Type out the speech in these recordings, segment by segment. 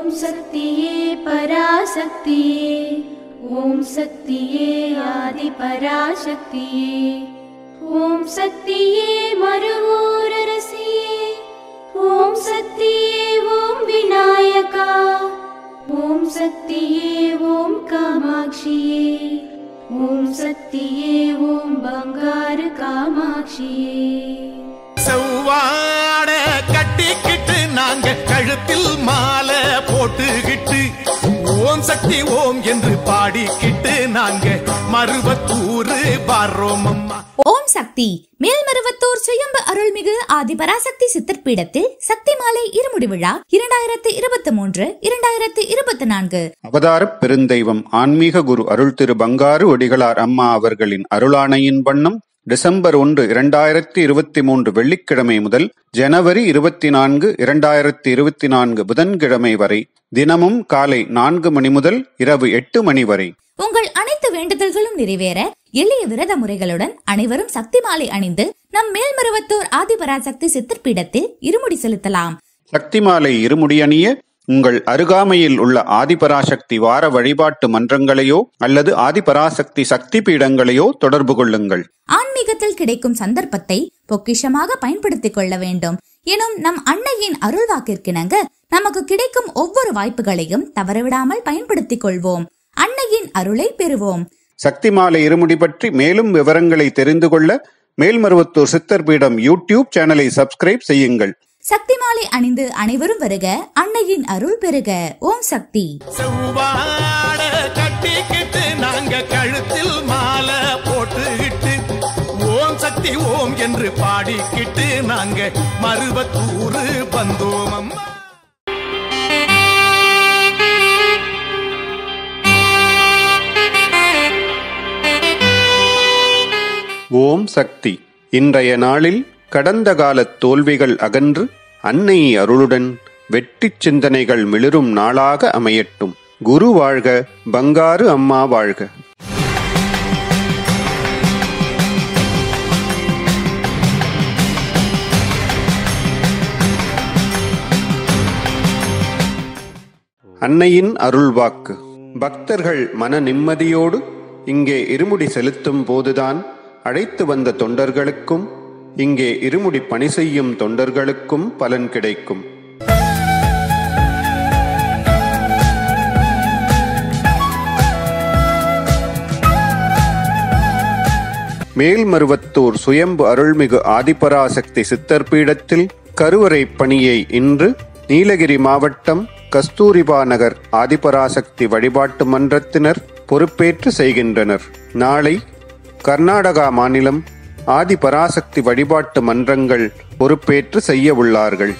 शक्तिये पराशक्तिये ओम शक्तिये आदि पराशक्तिये ओम शक्तिये मरुवोररसिये ओम शक्तिये ओम विनायका ओम शक्तिये ओम कामाक्षिये ओम शक्तिये ओम बंगार कामाक्षिये செவ்வாட கட்டிக்கிட்டு நாங்க கழுத்தில் மாலை போட்டுக்கிட்டு ஓம் சக்தி ஓம் என்று பாடிக்கிட்டு நாங்க மருவத்தூர் வர்றோம் அம்மா. ஓம் சக்தி மேல்மருவத்தூர் சுயம்பு அருள்மிகு ஆதிபராசக்தி சித்தர் பீடத்தில் சக்தி மாலை இருமுடி விழா 2023-2024 அவதார பெருந்தெய்வம் ஆன்மீக குரு அருள் திரு பங்காரு ஒடிகளார் அம்மா அவர்களின் அருளாணையின் வண்ணம் டிசம்பர் 1, 2023 வெள்ளிக்கிழமை முதல் ஜனவரி 24, 2024 புதன்கிழமை வரை தினமும் காலை 4 மணி முதல் இரவு 8 மணி வரை உங்கள் அனைத்து வேண்டுதல்களும் நிறைவேற எளிய விரத முறைகளுடன் அனைவரும் சக்தி மாலை அணிந்து நம் மேல்மருவத்தூர் ஆதிபராசக்தி சித்தர் பீடத்தில் இருமுடி செலுத்தலாம். சக்தி மாலை இருமுடி அணிய உங்கள் அருகாமையில் உள்ள ஆதிபராசக்தி வார வழிபாட்டு மன்றங்களையோ அல்லது ஆதிபராசக்தி சக்தி பீடங்களையோ தொடர்பு கொள்ளுங்கள். ஆன்மீகத்தில் கிடைக்கும் சந்தர்ப்பத்தை பொக்கிஷமாக பயன்படுத்திக் கொள்ள வேண்டும் எனும் நம் அன்னையின் அருள்வாக்கிற்கிணங்க நமக்கு கிடைக்கும் ஒவ்வொரு வாய்ப்புகளையும் தவறவிடாமல் பயன்படுத்திக் கொள்வோம். அன்னையின் அருளை பெறுவோம். சக்தி மாலை இருமுடி பற்றி மேலும் விவரங்களை தெரிந்து கொள்ள மேல்மருவத்தூர் சித்தர் பீடம் யூடியூப் சேனலை சப்ஸ்கிரைப் செய்யுங்கள். சக்தி மாலை அணிந்து அனைவரும் வருக, அன்னையின் அருள் பெறுக. ஓம் சக்தி. செவ்வாட கட்டிக்கிட்டு நாங்க கழுத்தில் மாலை போட்டுக்கிட்டு ஓம் சக்தி ஓம் என்று பாடிக்கிட்டு நாங்க மருவத்தூர் வந்தோம் அம்மா. ஓம் சக்தி. இன்றைய நாளில் கடந்த கால தோல்விகள் அகன்று அன்னை அருளுடன் வெற்றிச் சிந்தனைகள் மிளிரும் நாளாக அமையட்டும். குரு வாழ்க, பங்காரு அம்மா வாழ்க. அன்னையின் அருள்வாக்கு. பக்தர்கள் மன நிம்மதியோடு இங்கே இருமுடி செலுத்தும் போதுதான் அழைத்து வந்த தொண்டர்களுக்கும் இங்கே இருமுடி பணி செய்யும் தொண்டர்களுக்கும் பலன் கிடைக்கும். மேல்மருவத்தூர் சுயம்பு அருள்மிகு ஆதிபராசக்தி சித்தர் பீடத்தில் கருவறை பணியை இன்று நீலகிரி மாவட்டம் கஸ்தூரிபா நகர் ஆதிபராசக்தி வழிபாட்டு மன்றத்தினர் பொறுப்பேற்று செய்கின்றனர். நாளை கர்நாடகா மாநிலம் ஆதிபராசக்தி வழிபாட்டு மன்றங்கள் பொறுப்பேற்று செய்ய உள்ளார்கள்.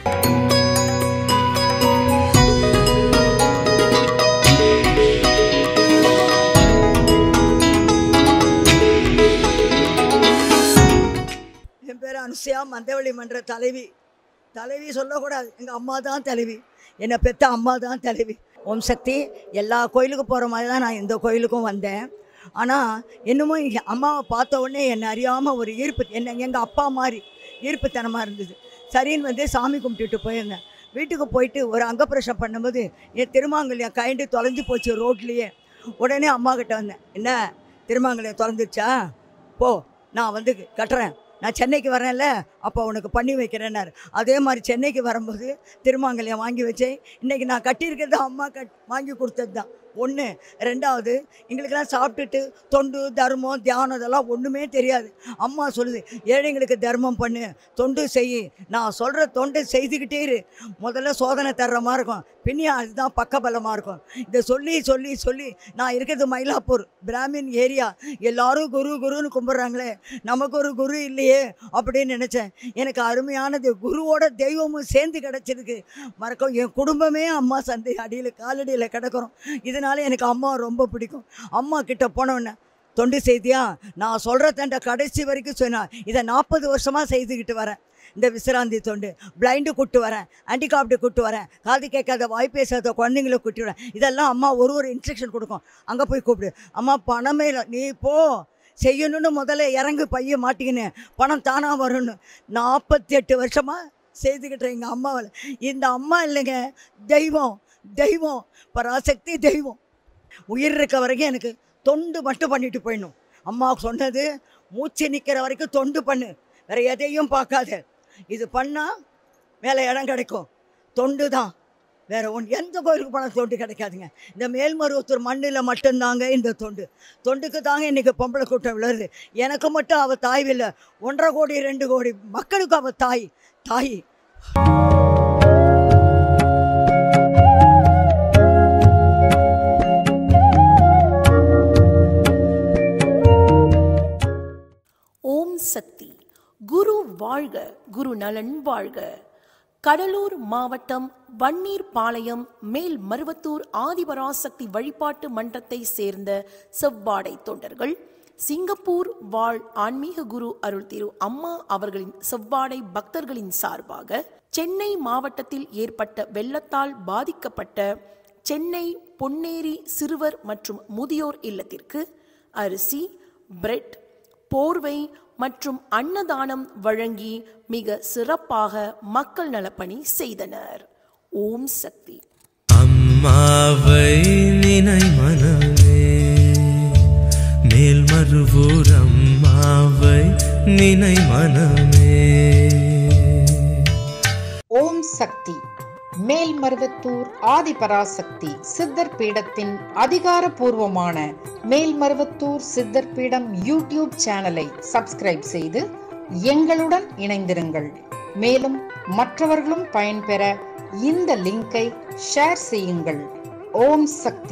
என் பேர் அனுசியா, மந்தவெளி மன்ற தலைவி. தலைவி சொல்லக்கூடாது, எங்கள் அம்மா தான் தலைவி, என்னை பெற்ற அம்மா தான் தலைவி. ஓம் சக்தி. எல்லா கோயிலுக்கு போகிற மாதிரி தான் நான் இந்த கோயிலுக்கும் வந்தேன். ஆனால் இன்னமும் அம்மாவை பார்த்த உடனே என்னை அறியாமல் ஒரு ஈர்ப்பு, எங்கள் அப்பா மாதிரி ஈர்ப்புத்தனமாக இருந்தது. சரின்னு சாமி கும்பிட்டுட்டு போயிருந்தேன். வீட்டுக்கு போயிட்டு ஒரு அங்கப்பிரஷம் பண்ணும்போது என் திருமாங்கல்யம் கைண்டு தொலைஞ்சி போச்சு ரோட்லேயே. உடனே அம்மா கிட்ட வந்தேன், என்ன திருமாங்கல்யம் தொலைஞ்சிருச்சா, போ நான் கட்டுறேன், நான் சென்னைக்கு வரேன்ல அப்போ உனக்கு பண்ணி வைக்கிறேன்னாரு. அதே மாதிரி சென்னைக்கு வரும்போது திருமாங்கல்யம் வாங்கி வச்சேன். இன்றைக்கி நான் கட்டியிருக்கிறது அம்மா வாங்கி கொடுத்தது தான். ஒன்று. ரெண்டாவது, எங்களுக்கெல்லாம் சாப்பிட்டுட்டு தொண்டு தர்மம் தியானம் இதெல்லாம் ஒன்றுமே தெரியாது. அம்மா சொல்லுது, ஏழைங்களுக்கு தர்மம் பண்ணு, தொண்டு செய், நான் சொல்கிற தொண்டு செய்துக்கிட்டே இரு, முதல்ல சோதனை தர்ற மாதிரி இருக்கும், பின்னியா அதுதான் பக்கபலமாக இருக்கும். இதை சொல்லி சொல்லி சொல்லி நான் இருக்கிறது மயிலாப்பூர் பிராமின் ஏரியா. எல்லோரும் குரு குருன்னு கும்பிட்றாங்களே, நமக்கு ஒரு குரு இல்லையே அப்படின்னு நினச்சேன். எனக்கு அருமையானது குருவோட தெய்வமும் சேர்ந்து கிடச்சிருக்கு. மறக்கும் என் குடும்பமே அம்மா சந்தை அடியில் காலடியில் கிடக்கிறோம். இதனால் எனக்கு அம்மா ரொம்ப பிடிக்கும். அம்மா கிட்ட போனோன்னே, தொண்டு செய்தியா, நான் சொல்கிற தண்டை கடைசி வரைக்கும் சொன்னேன். இதை 40 வருஷமாக செய்துக்கிட்டு வரேன். இந்த விசிராந்தி தொண்டு, பிளைண்டு கூப்பிட்டு வரேன், ஹேண்டிகாப்டு கூப்பிட்டு வரேன், காது கேட்காத வாய் பேசாத குழந்தைங்களை கூப்பிட்டு வரேன். இதெல்லாம் அம்மா ஒரு இன்ஸ்ட்ரக்ஷன் கொடுக்கும், அங்கே போய் கூப்பிடு, அம்மா பணமே இல்லை நீ போ செய்யணும்னு முதல்ல இறங்கு பைய மாட்டிக்கின்னு பணம் தானாக வரும்னு 48 வருஷமாக செய்துக்கிட்டேன் எங்கள் அம்மாவில். இந்த அம்மா இல்லைங்க தெய்வம். தெய்வம், பராசக்தி தெய்வம். உயிர் இருக்க வரைக்கும் எனக்கு தொண்டு மட்டும் பண்ணிட்டு போயிடணும். அம்மாவுக்கு சொன்னது, மூச்சு நிற்கிற வரைக்கும் தொண்டு பண்ணு, வேறு எதையும் பார்க்காத. இது பண்ணால் மேலே இடம் கிடைக்கும். தொண்டு தான், வேறு ஒன்று. எந்த கோயிலுக்கு போனால் தொண்டு கிடைக்காதுங்க. இந்த மேல்மருவத்தூர் மண்ணில் மட்டும்தாங்க இந்த தொண்டுக்கு தாங்க இன்றைக்கி பொம்பளை கூட்டம் விழுது. எனக்கு மட்டும் அவள் தாய் இல்லை, 1.5 கோடி 2 கோடி மக்களுக்கு அவள் தாய். ஓம் சக்தி. குரு வாழ்க, குரு நலன் வாழ்க. கடலூர் மாவட்டம் வன்னீர்பாளையம் மேல்மருவத்தூர் ஆதிபராசக்தி வழிபாட்டு மன்றத்தை சேர்ந்த செவ்வாடை தொண்டர்கள் சிங்கப்பூர் வாழ் ஆன்மீக குரு அருள் திரு அம்மா அவர்களின் செவ்வாடை பக்தர்களின் சார்பாக சென்னை மாவட்டத்தில் ஏற்பட்ட வெள்ளத்தால் பாதிக்கப்பட்ட சென்னை பொன்னேரி சிறுவர் மற்றும் முதியோர் இல்லத்திற்கு அரிசி, பிரெட், போர்வை மற்றும் அன்னதானம் வழங்கி மிக சிறப்பாக மக்கள் நலப்பணி செய்தனர். ஓம் சக்தி. அம்மாவை நினை மனமே, மேல்மருவூர் அம்மாவை நினை மனமே. ஓம் சக்தி. மேல்மருவத்தூர் ஆதிபராசக்தி சித்தர் பீடத்தின் அதிகாரப்பூர்வமான மேல்மருவத்தூர் சித்தர் பீடம் யூடியூப் சேனலை சப்ஸ்கிரைப் செய்து எங்களுடன் இணைந்திருங்கள். மேலும் மற்றவர்களும் பயன்பெற இந்த லிங்கை ஷேர் செய்யுங்கள். ஓம் சக்தி.